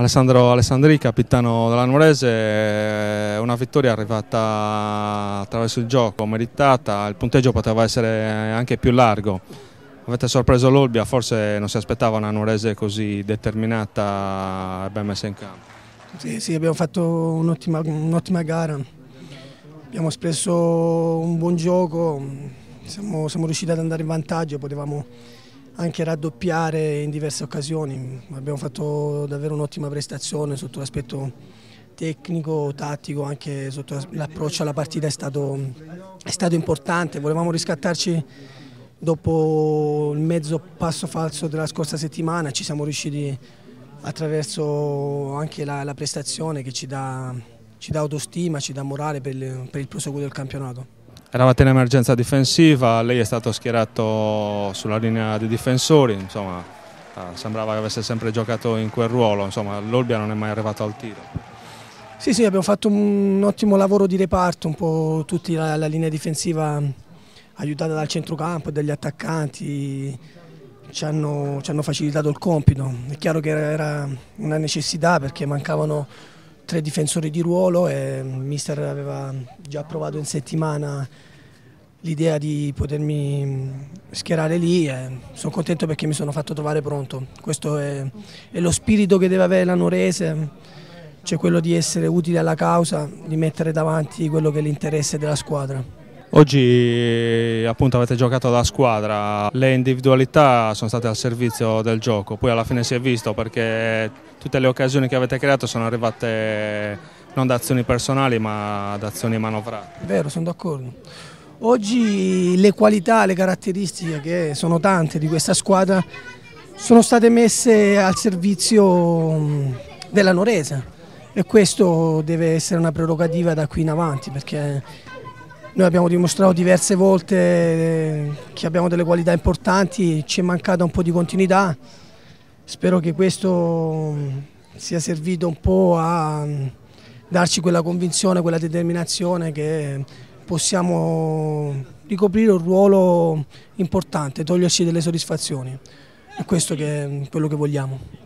Alessandro Alessandri, capitano della Nuorese, una vittoria arrivata attraverso il gioco, meritata, il punteggio poteva essere anche più largo. Avete sorpreso l'Olbia, forse non si aspettava una Nuorese così determinata e ben messa in campo. Sì, abbiamo fatto un'ottima gara, abbiamo espresso un buon gioco, siamo riusciti ad andare in vantaggio, potevamo anche raddoppiare in diverse occasioni. Abbiamo fatto davvero un'ottima prestazione sotto l'aspetto tecnico, tattico, anche sotto l'approccio alla partita è stato importante. Volevamo riscattarci dopo il mezzo passo falso della scorsa settimana, ci siamo riusciti attraverso anche la prestazione che ci dà autostima, ci dà morale per il proseguo del campionato. Eravate in emergenza difensiva, lei è stato schierato sulla linea di difensori, insomma, sembrava che avesse sempre giocato in quel ruolo, l'Olbia non è mai arrivato al tiro. Sì, abbiamo fatto un ottimo lavoro di reparto, un po' tutta la linea difensiva aiutata dal centrocampo e dagli attaccanti ci hanno facilitato il compito. È chiaro che era una necessità perché mancavano 3 difensori di ruolo e il mister aveva già provato in settimana l'idea di potermi schierare lì e sono contento perché mi sono fatto trovare pronto. Questo è lo spirito che deve avere la Nuorese, cioè quello di essere utile alla causa, di mettere davanti quello che è l'interesse della squadra. Oggi appunto avete giocato da squadra, le individualità sono state al servizio del gioco, poi alla fine si è visto perché tutte le occasioni che avete creato sono arrivate non da azioni personali ma da azioni manovrate. Vero, sono d'accordo. Oggi le qualità, le caratteristiche che sono tante di questa squadra sono state messe al servizio della Nuorese e questo deve essere una prerogativa da qui in avanti perché noi abbiamo dimostrato diverse volte che abbiamo delle qualità importanti, ci è mancata un po' di continuità, spero che questo sia servito un po' a darci quella convinzione, quella determinazione che possiamo ricoprire un ruolo importante, toglierci delle soddisfazioni, è questo che è quello che vogliamo.